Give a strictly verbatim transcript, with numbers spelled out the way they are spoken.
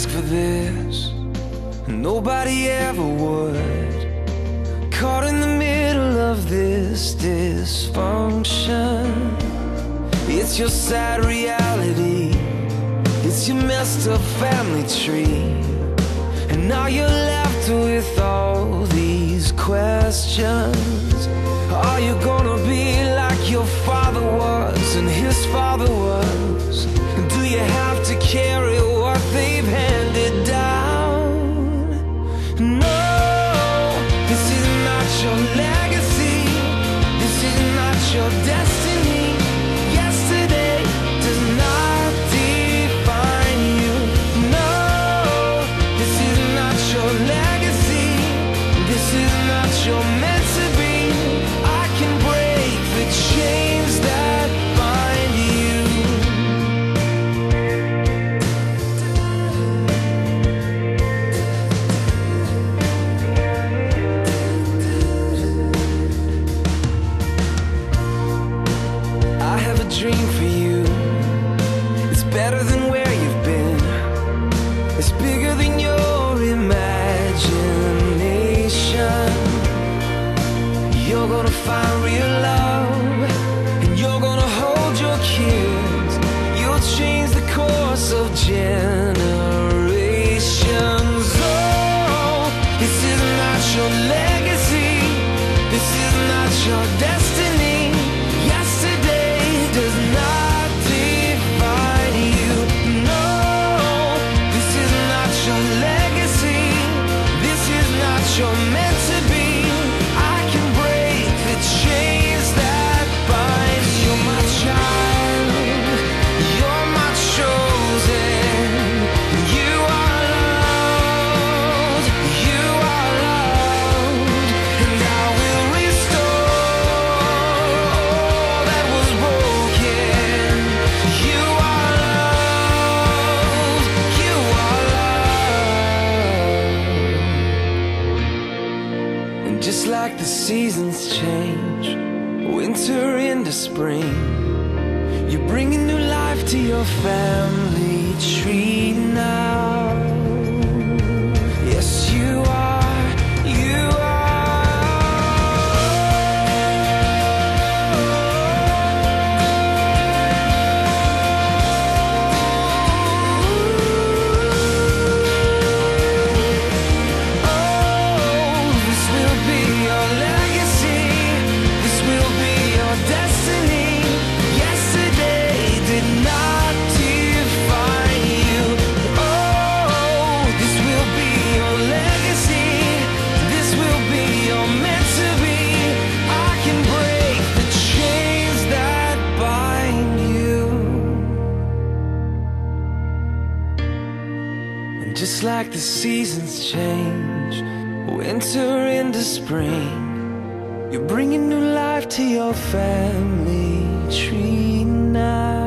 ask for this, nobody ever would. Caught in the middle of this dysfunction. It's your sad reality, it's your messed up family tree, and now you're left with all these questions. Are you gonna be like your father was and his father was? Do you have to carry what they've handed down? No, this is not your legacy, this is not your destiny. Yesterday does not define you. No, this is not your legacy, this is not your meant to be. I can break the chains that bind you. I have a dream for you. It's better than where you've been. It's bigger than your imagination. You're gonna find real love, and you're gonna hold your kids. You'll change the course of generations. Oh, this is not your legacy, this is not your destiny. Yesterday does not define you. No, this is not your legacy, this is not your meant to be. I can break the chains that bind you. You're my child, you're my chosen. You are loved, you are loved, and I will restore all that was broken. You are loved, you are loved. And just like the seasons change, winter into spring, you're bringing new life to your family tree now. Yes, you are, you This will be your legacy, this will be your destiny. Yesterday did not define you. Oh, this will be your legacy, this will be your meant to be. I can break the chains that bind you. And just like the seasons change, winter into spring, you're bringing new life to your family tree now.